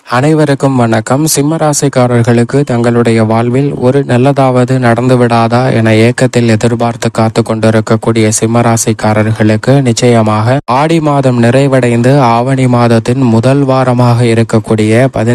அனைவருக்கும் வணக்கம். சிம்ம ராசிக்காரர்களுக்கு தங்களுடைய வாழ்வில் ஒரு நல்லதாவது நடந்து விடாதா என ஏக்கத்தில் எதிர்பார்த்து காத்து கொண்டிருக்கக்கூடிய சிம்ம ராசிக்காரர்களுக்கு நிச்சயமாக ஆடி மாதம் நிறைவடைந்து ஆவணி மாதத்தின் முதல் வாரமாக இருக்கக்கூடிய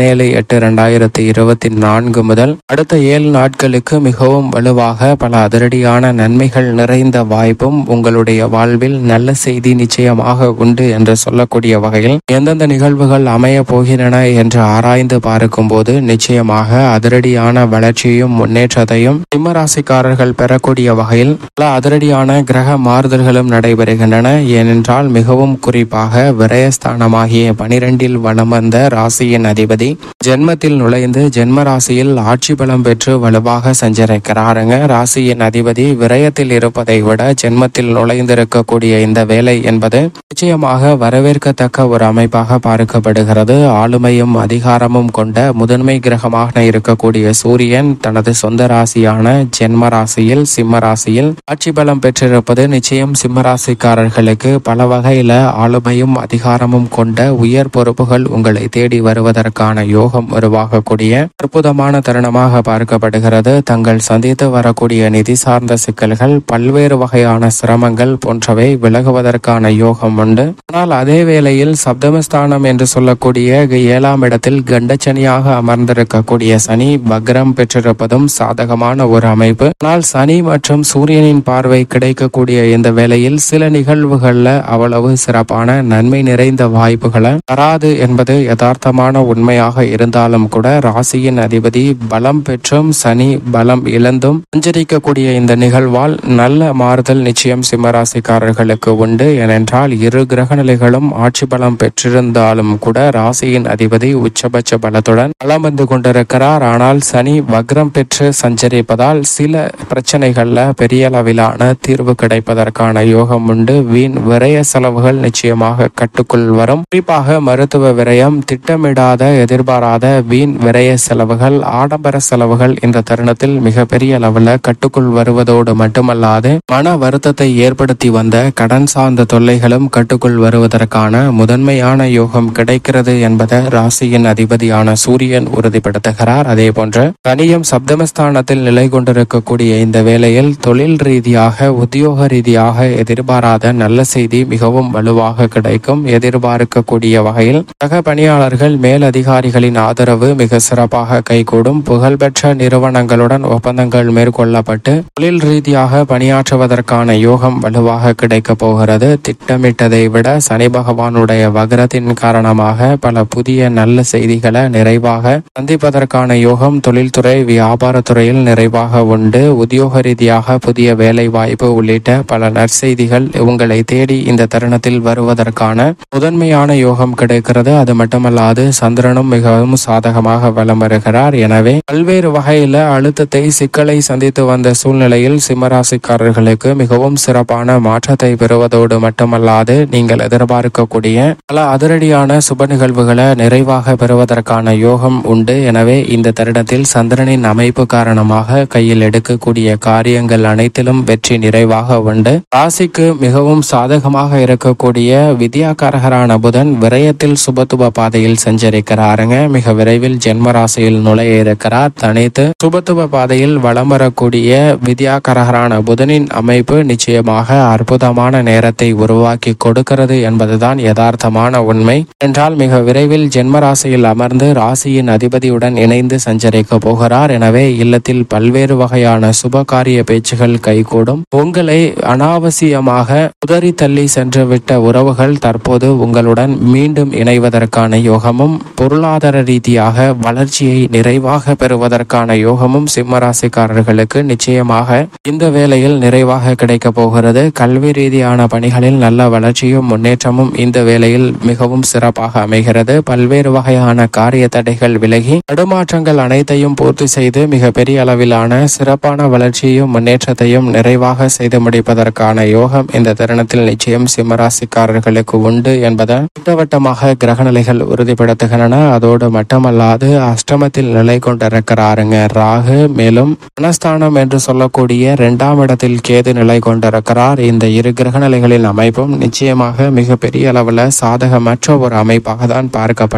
17/8/2024 முதல் அடுத்த 7 நாட்களுக்கு மிகவும் வலுவாக பல அதிரடியான நன்மைகள் நிறைந்த வாய்ப்பும் உங்களுடைய வாழ்வில் நல்ல செய்தி நிச்சயமாக உண்டு என்று சொல்லக்கூடிய வகையில் எந்தெந்த நிகழ்வுகள் அமைய போகின்றன என்று ஆராய்ந்து பார்க்கும் போது நிச்சயமாக அதிரடியான வளர்ச்சியும் முன்னேற்றத்தையும் சிம்ம ராசிக்காரர்கள் பெறக்கூடிய வகையில் பல அதிரடியான கிரக மாறுதல்களும் நடைபெறுகின்றன. ஏனென்றால் மிகவும் குறிப்பாக விரயஸ்தானமாகிய 12 வலம் வந்த ராசியின் அதிபதி ஜென்மத்தில் நுழைந்து ஜென்ம ராசியில் ஆட்சி பலம் பெற்று வலுவாக சஞ்சரிக்கிறாருங்க. ராசியின் அதிபதி விரயத்தில் இருப்பதை விட ஜென்மத்தில் நுழைந்திருக்கக்கூடிய இந்த வேலை என்பது நிச்சயமாக வரவேற்கத்தக்க ஒரு அமைப்பாக பார்க்கப்படுகிறது. ஆளுமையும் அதிகாரமும் கொண்ட முதன்மை கிரகமாக இருக்கக்கூடிய சூரியன் தனது சொந்த ராசியான ஜென்ம ராசியில் சிம்ம ராசியில் ஆட்சி பலம் பெற்றிருப்பது நிச்சயம் சிம்ம ராசிக்காரர்களுக்கு பல வகையில ஆளுமையும் அதிகாரமும் கொண்ட உயர் பொறுப்புகள் உங்களை தேடி வருவதற்கான யோகம் உருவாகக்கூடிய அற்புதமான தருணமாக பார்க்கப்படுகிறது. தங்கள் சந்தித்து வரக்கூடிய நிதி சார்ந்த சிக்கல்கள் பல்வேறு வகையான சிரமங்கள் போன்றவை விலகுவதற்கான யோகம் உண்டு. ஆனால் அதே வேளையில் சப்தமஸ்தானம் என்று சொல்லக்கூடிய 7ஆம் இடத்தில் கண்டச்சனியாக அமர்ந்திருக்கக்கூடிய சனி வக்ரம் பெற்றிருப்பதும் சாதகமான ஒரு அமைப்பு. ஆனால் சனி மற்றும் சூரியனின் பார்வை கிடைக்கக்கூடிய இந்த வேளையில் சில நிகழ்வுகள்ல அவ்வளவு சிறப்பான நன்மை நிறைந்த வாய்ப்புகளை தராது என்பது யதார்த்தமான உண்மையாக இருந்தாலும் கூட ராசியின் அதிபதி பலம் பெற்றும் சனி பலம் இழந்தும் சஞ்சரிக்கக்கூடிய இந்த நிகழ்வால் நல்ல மாறுதல் நிச்சயம் சிம்மராசிக்காரர்களுக்கு உண்டு. ஏனென்றால் இரு கிரக நிலைகளும் ஆட்சி பலம் பெற்றிருந்தாலும் கூட ராசியின் அதிபதி உச்சபட்ச பலத்துடன் பலம் வந்து கொண்டிருக்கிறார். ஆனால் சனி வக்ரம் பெற்று சஞ்சரிப்பதால் சில பிரச்சனைகள்ல பெரிய அளவிலான தீர்வு கிடைப்பதற்கான யோகம் உண்டு. வீண் விரய செலவுகள் நிச்சயமாக கட்டுக்குள் வரும். குறிப்பாக மருத்துவ விரயம், திட்டமிடாத எதிர்பாராத வீண் விரய செலவுகள், ஆடம்பர செலவுகள் இந்த தருணத்தில் மிக பெரிய அளவில் கட்டுக்குள் வருவதோடு மட்டுமல்லாது மன வருத்தத்தை ஏற்படுத்தி வந்த கடன் சார்ந்த தொல்லைகளும் கட்டுக்குள் வருவதற்கான முதன்மையான யோகம் கிடைக்கிறது என்பதை ராசியின் அதிபதியான சூரியன் உறுதிப்படுத்துகிறார். அதே போன்று சனியும் சப்தமஸ்தானத்தில் நிலை கொண்டிருக்கக்கூடிய இந்த வேளையில் தொழில் ரீதியாக உத்தியோக ரீதியாக எதிர்பாராத நல்ல செய்தி மிகவும் வலுவாக கிடைக்கும். எதிர்பார்க்கக்கூடிய வகையில் சக பணியாளர்கள் மேல் அதிகாரிகளின் ஆதரவு மிக சிறப்பாக கைகூடும். புகழ்பெற்ற நிறுவனங்களுடன் ஒப்பந்தங்கள் மேற்கொள்ளப்பட்டு தொழில் ரீதியாக பணியாற்றுவதற்கான யோகம் வலுவாக கிடைக்க போகிறது. திட்டமிட்டதை விட சனி பகவானுடைய வக்ரத்தின் காரணமாக பல புதிய நல்ல செய்திகளை நிறைவாக சந்திப்பதற்கான யோகம் தொழில்துறை வியாபாரத்துறையில் நிறைவாக உண்டு. உத்தியோக ரீதியாக புதிய வேலை வாய்ப்பு உள்ளிட்ட பல நற்செய்திகள் உங்களை தேடி இந்த தருணத்தில் வருவதற்கான முதன்மையான யோகம் கிடைக்கிறது. அது மட்டுமல்லாது சந்திரனும் மிகவும் சாதகமாக வலம் வருகிறார். எனவே பல்வேறு வகையில அழுத்தத்தை சிக்கலை சந்தித்து வந்த சூழ்நிலையில் சிம்மராசிக்காரர்களுக்கு மிகவும் சிறப்பான மாற்றத்தை பெறுவதோடு மட்டுமல்லாது நீங்கள் எதிர்பார்க்கக்கூடிய பல அதிரடியான சுப நிகழ்வுகளை நிறைவாக பெறுவதற்கான யோகம் உண்டு. எனவே இந்த தருணத்தில் சந்திரனின் அமைப்பு காரணமாக கையில் எடுக்கக்கூடிய காரியங்கள் அனைத்திலும் வெற்றி நிறைவாக உண்டு. ராசிக்கு மிகவும் சாதகமாக இருக்கக்கூடிய வித்யாகாரகரான புதன் விரயத்தில் சுபத்துவ பாதையில் சஞ்சரிக்கிறாருங்க. மிக விரைவில் ஜென்ம ராசியில் நுழைய இருக்கிறார். தனித்து சுபத்துவ பாதையில் வலம் வரக்கூடிய வித்யாகாரகரான புதனின் அமைப்பு நிச்சயமாக அற்புதமான நேரத்தை உருவாக்கி கொடுக்கிறது என்பதுதான் யதார்த்தமான உண்மை. என்றால் மிக விரைவில் ஜென்ம ராசியில் அமர்ந்து ராசியின் அதிபதியுடன் இணைந்து சஞ்சரிக்க போகிறார். எனவே இல்லத்தில் பல்வேறு வகையான சுப காரிய பேச்சுகள் கைகூடும். உங்களை அனாவசியமாக உதறி தள்ளி சென்று விட்ட உறவுகள் தற்போது உங்களுடன் மீண்டும் இணைவதற்கான யோகமும் பொருளாதார ரீதியாக வளர்ச்சியை நிறைவாக பெறுவதற்கான யோகமும் சிம்மராசிக்காரர்களுக்கு நிச்சயமாக இந்த வேளையில் நிறைவாக கிடைக்க போகிறது. கல்வி ரீதியான பணிகளில் நல்ல வளர்ச்சியும் முன்னேற்றமும் இந்த வேளையில் மிகவும் சிறப்பாக அமைகிறது. பல்வேறு வகையான காரிய தடைகள் விலகி தடுமாற்றங்கள் அனைத்தையும் பூர்த்தி செய்து மிக பெரிய அளவிலான சிறப்பான வளர்ச்சியையும் முன்னேற்றத்தையும் நிறைவாக செய்து முடிப்பதற்கான யோகம் இந்த தருணத்தில் நிச்சயம் சிம்மராசிக்காரர்களுக்கு உண்டு என்பதை திட்டவட்டமாக கிரகநிலைகள் உறுதிப்படுத்துகின்றன. அதோடு மட்டுமல்லாது அஷ்டமத்தில் நிலை கொண்டிருக்கிறாருங்க ராகு. மேலும் மனஸ்தானம் என்று சொல்லக்கூடிய 2ஆம் இடத்தில் கேது நிலை கொண்டிருக்கிறார். இந்த இரு கிரகநிலைகளின் அமைப்பும் நிச்சயமாக மிக பெரிய அளவில் சாதகமற்ற ஒரு அமைப்பாக தான் பார்க்கப்படுகிறது.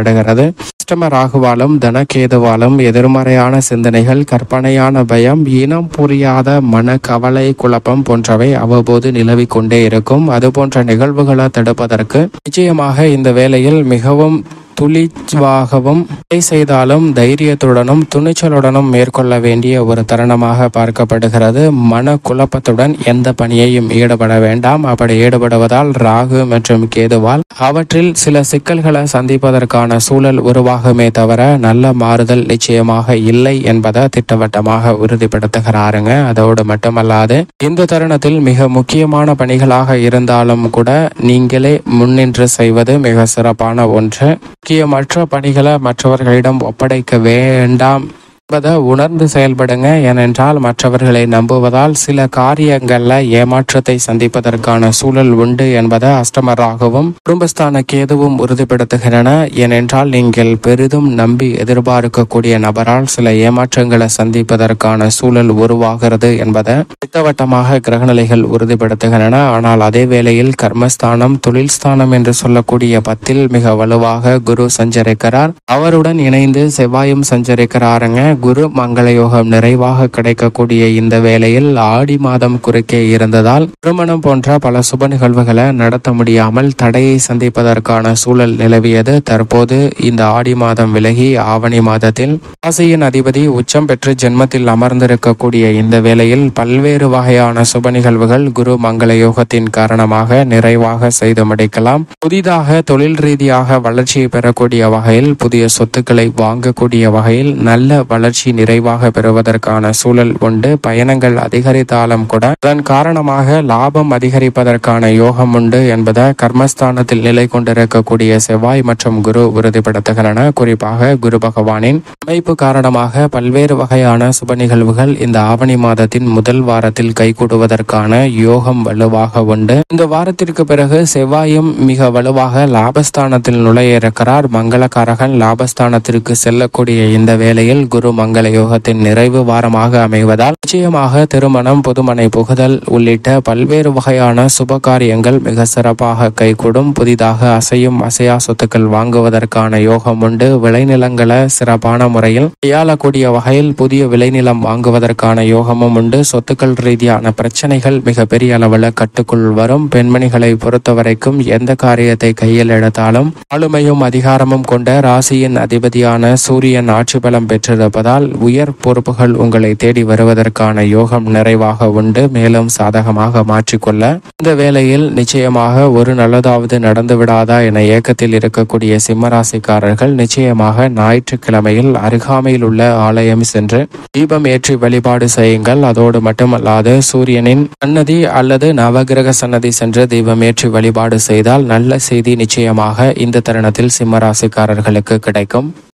இருக்கிறது. அஷ்டம ராகுவாலும் தனகேதுவாலும் எதிர்மறையான சிந்தனைகள், கற்பனையான பயம், இனம் புரியாத மன கவலை, குழப்பம் போன்றவை அவ்வப்போது நிலவிக் கொண்டே இருக்கும். அது போன்ற நிகழ்வுகளை தடுப்பதற்கு நிச்சயமாக இந்த வேளையில் மிகவும் துளிவாகவும் செய்தாலும் தைரியத்துடனும் துணிச்சலுடனும் மேற்கொள்ள வேண்டிய ஒரு தருணமாக பார்க்கப்படுகிறது. மன குழப்பத்துடன் எந்த பணியையும் ஈடுபட வேண்டாம். அப்படி ஈடுபடுவதால் ராகு மற்றும் கேதுவால் அவற்றில் சில சிக்கல்களை சந்திப்பதற்கான சூழல் உருவாகுமே தவிர நல்ல மாறுதல் நிச்சயமாக இல்லை என்பதை திட்டவட்டமாக உறுதிப்படுத்துகிறாருங்க. அதோடு மட்டுமல்லாது இந்த தருணத்தில் மிக முக்கியமான பணிகளாக இருந்தாலும் கூட நீங்களே முன்னின்று செய்வது மிக சிறப்பான ஒன்று. முக்கியமற்ற பணிகளை மற்றவர்களிடம் ஒப்படைக்க வேண்டாம் என்பதை உணர்ந்து செயல்படுங்க. ஏனென்றால் மற்றவர்களை நம்புவதால் சில காரியங்கள்ல ஏமாற்றத்தை சந்திப்பதற்கான சூழல் உண்டு என்பதை அஷ்டம ராகுவும் குடும்பஸ்தான கேதுவும் உறுதிப்படுத்துகின்றன. ஏனென்றால் நீங்கள் பெரிதும் நம்பி எதிர்பார்க்கக்கூடிய நபரால் சில ஏமாற்றங்களை சந்திப்பதற்கான சூழல் உருவாகிறது என்பதை திட்டவட்டமாக கிரகநிலைகள் உறுதிப்படுத்துகின்றன. ஆனால் அதே வேளையில் கர்மஸ்தானம், தொழில் ஸ்தானம் என்று சொல்லக்கூடிய 10 மிக வலுவாக குரு சஞ்சரிக்கிறார். அவருடன் இணைந்து செவ்வாயும் சஞ்சரிக்கிறாருங்க. குரு மங்கள யோகம் நிறைவாக கிடைக்கக்கூடிய இந்த வேளையில் ஆடி மாதம் குறுக்கே இருந்ததால் திருமணம் போன்ற பல சுப நிகழ்வுகளை நடத்த முடியாமல் தடையை சந்திப்பதற்கான சூழல் நிலவியது. தற்போது இந்த ஆடி மாதம் விலகி ஆவணி மாதத்தில் ராசியின் அதிபதி உச்சம் பெற்று ஜென்மத்தில் அமர்ந்திருக்கக்கூடிய இந்த வேளையில் பல்வேறு வகையான சுப நிகழ்வுகள் குரு மங்கள யோகத்தின் காரணமாக நிறைவாக செய்து முடிக்கலாம். புதிதாக தொழில் ரீதியாக வளர்ச்சியை பெறக்கூடிய வகையில், புதிய சொத்துக்களை வாங்கக்கூடிய வகையில் நல்ல வளர்ச்சி நிறைவாக பெறுவதற்கான சூழல் உண்டு. பயணங்கள் அதிகரித்தாலும் கூட அதன் காரணமாக லாபம் அதிகரிப்பதற்கான யோகம் உண்டு என்பதை கர்மஸ்தானத்தில் நிலை கொண்டிருக்கக்கூடிய செவ்வாய் மற்றும் குரு உறுதிப்படுத்துகின்றன. குறிப்பாக குரு பகவானின் அமைப்பு காரணமாக பல்வேறு வகையான சுப நிகழ்வுகள் இந்த ஆவணி மாதத்தின் முதல் வாரத்தில் கைகூடுவதற்கான யோகம் வலுவாக உண்டு. இந்த வாரத்திற்கு பிறகு செவ்வாயும் மிக வலுவாக லாபஸ்தானத்தில் நுழைய இருக்கிறார். மங்களகாரகன் லாபஸ்தானத்திற்கு செல்லக்கூடிய இந்த வேளையில் குரு மங்கள யோகத்தின் நிறைவு வாரமாக அமைவதால் நிச்சயமாக திருமணம், புதுமனை புகுதல் உள்ளிட்ட பல்வேறு வகையான சுப காரியங்கள் மிக சிறப்பாக கைகூடும். புதிதாக அசையும் அசையா சொத்துக்கள் வாங்குவதற்கான யோகம் உண்டு. விளைநிலங்களை சிறப்பான முறையில் கையாளக்கூடிய வகையில் புதிய விளைநிலம் வாங்குவதற்கான யோகமும் உண்டு. சொத்துக்கள் ரீதியான பிரச்சனைகள் மிக பெரிய அளவில் கட்டுக்குள் வரும். பெண்மணிகளை பொறுத்தவரைக்கும் எந்த காரியத்தை கையில் எடுத்தாலும் ஆளுமையும் அதிகாரமும் கொண்ட ராசியின் அதிபதியான சூரியன் ஆட்சி பலம் பெற்றிருப்பதால் உயர் பொறுப்புகள் உங்களை தேடி வருவதற்கான யோகம் நிறைவாக உண்டு. மேலும் சாதகமாக மாற்றிக்கொள்ள இந்த வேளையில் நிச்சயமாக ஒரு நல்லதாவது நடந்து விடாதா என ஏக்கத்தில் இருக்கக்கூடிய சிம்மராசிக்காரர்கள் நிச்சயமாக ஞாயிற்றுக்கிழமையில் அருகாமையில் உள்ள ஆலயம் சென்று தீபம் ஏற்றி வழிபாடு செய்யுங்கள். அதோடு மட்டுமல்லாது சூரியனின் சன்னதி அல்லது நவகிரக சன்னதி சென்று தீபம் ஏற்றி வழிபாடு செய்தால் நல்ல செய்தி நிச்சயமாக இந்த தருணத்தில் சிம்மராசிக்காரர்களுக்கு கிடைக்கும்.